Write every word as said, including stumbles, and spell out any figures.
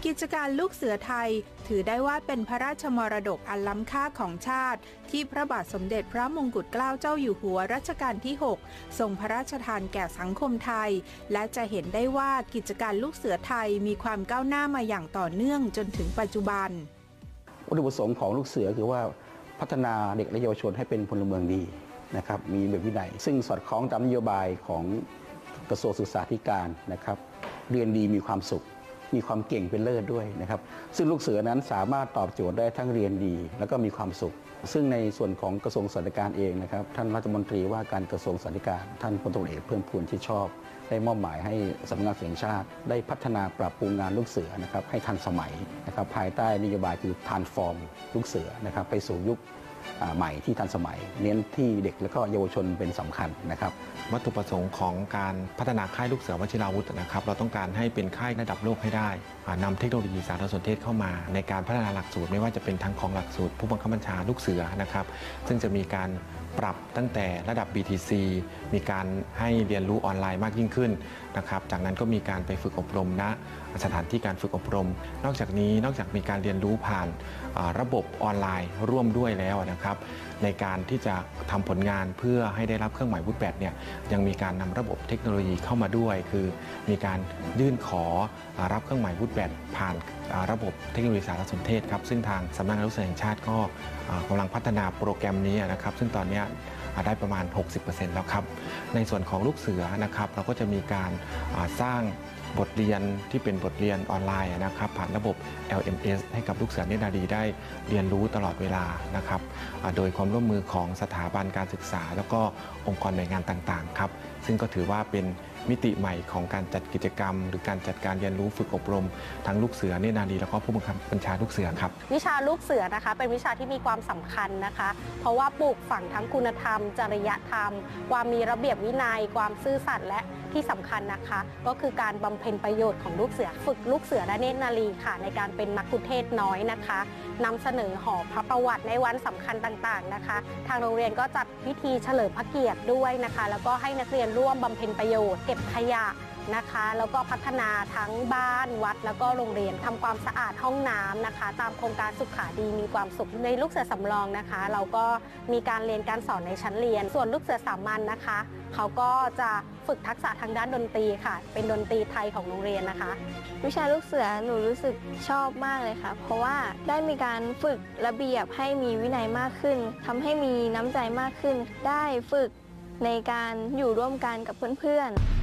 กิจการลูกเสือไทยถือได้ว่าเป็นพระราชมรดกอันล้ำค่าของชาติที่พระบาทสมเด็จพระมงกุฎเกล้าเจ้าอยู่หัวรัชกาลที่หกทรงพระราชทานแก่สังคมไทยและจะเห็นได้ว่ากิจการลูกเสือไทยมีความก้าวหน้ามาอย่างต่อเนื่องจนถึงปัจจุบันวัตถุประสงค์ของลูกเสือคือว่าพัฒนาเด็กและเยาวชนให้เป็นพลเมืองดีนะครับมีระเบียบวินัยซึ่งสอดคล้องตามนโยบายของกระทรวงศึกษาธิการนะครับเรียนดีมีความสุขมีความเก่งเป็นเลิศด้วยนะครับซึ่งลูกเสือนั้นสามารถตอบโจทย์ได้ทั้งเรียนดีแล้วก็มีความสุขซึ่งในส่วนของกระทรวงศึกษาธิการเองนะครับท่านรัฐมนตรีว่าการกระทรวงศึกษาธิการท่านพลตำรวจเอกเพิ่มพูนชิดชอบได้มอบหมายให้สำนักงานแห่งชาติได้พัฒนาปรับปรุงงานลูกเสือนะครับให้ทันสมัยนะครับภายใต้นโยบายคือ transform ลูกเสือนะครับไปสู่ยุคใหม่ที่ทันสมัยเน้นที่เด็กและก็เยาวชนเป็นสำคัญนะครับวัตถุประสงค์ของการพัฒนาค่ายลูกเสือวชิราวุธนะครับเราต้องการให้เป็นค่ายระดับโลกให้ได้นำเทคโนโลยีสารสนเทศเข้ามาในการพัฒนาหลักสูตรไม่ว่าจะเป็นทั้งของหลักสูตรผู้บังคับบัญชาลูกเสือนะครับซึ่งจะมีการปรับตั้งแต่ระดับ บี ที ซี มีการให้เรียนรู้ออนไลน์มากยิ่งขึ้นนะครับจากนั้นก็มีการไปฝึกอบรมณสถานที่การฝึกอบรมนอกจากนี้นอกจากมีการเรียนรู้ผ่านระบบออนไลน์ร่วมด้วยแล้วนะครับในการที่จะทำผลงานเพื่อให้ได้รับเครื่องหมายวุฒิแปดเนี่ยยังมีการนำระบบเทคโนโลยีเข้ามาด้วยคือมีการยื่นขอรับเครื่องหมายวุฒิแปดผ่านระบบเทคโนโลยีสารสนเทศครับซึ่งทางสำนักงานลูกเสือแห่งชาติก็กำลังพัฒนาโปรแกรมนี้นะครับซึ่งตอนนี้ได้ประมาณ หกสิบเปอร์เซ็นต์ แล้วครับในส่วนของลูกเสือนะครับเราก็จะมีการสร้างบทเรียนที่เป็นบทเรียนออนไลน์นะครับผ่านระบบ แอล เอ็ม เอส ให้กับลูกเสือเนตรนารีได้เรียนรู้ตลอดเวลานะครับโดยความร่วมมือของสถาบันการศึกษาแล้วก็องค์กรหน่วยงานต่างๆครับซึ่งก็ถือว่าเป็นมิติใหม่ของการจัดกิจกรรมหรือการจัดการเรียนรู้ฝึกอบรมทั้งลูกเสือเนตรนารีแล้วก็ผู้บังคับบัญชาลูกเสือครับวิชาลูกเสือนะคะเป็นวิชาที่มีความสำคัญนะคะเพราะว่าปลูกฝังทั้งคุณธรรมจริยธรรมความมีระเบียบวินัยความซื่อสัตย์และที่สำคัญนะคะก็คือการบำเพ็ญประโยชน์ของลูกเสือฝึกลูกเสือและเนตรนารีค่ะในการเป็นมัคคุเทศก์น้อยนะคะนำเสนอหอพระประวัติในวันสำคัญต่างๆนะคะทางโรงเรียนก็จัดพิธีเฉลิมพระเกียรติด้วยนะคะแล้วก็ให้นักเรียนร่วมบำเพ็ญประโยชน์เก็บขยะนะคะแล้วก็พัฒนาทั้งบ้านวัดแล้วก็โรงเรียนทำความสะอาดห้องน้ำนะคะตามโครงการสุขาดีมีความสุขในลูกเสือสำรองนะคะเราก็มีการเรียนการสอนในชั้นเรียนส่วนลูกเสือสามัญนะคะเขาก็จะฝึกทักษะทางด้านดนตรีค่ะเป็นดนตรีไทยของโรงเรียนนะคะวิชาลูกเสือหนูรู้สึกชอบมากเลยค่ะเพราะว่าได้มีการฝึกระเบียบให้มีวินัยมากขึ้นทำให้มีน้ำใจมากขึ้นได้ฝึกในการอยู่ร่วมกันกับเพื่อนๆ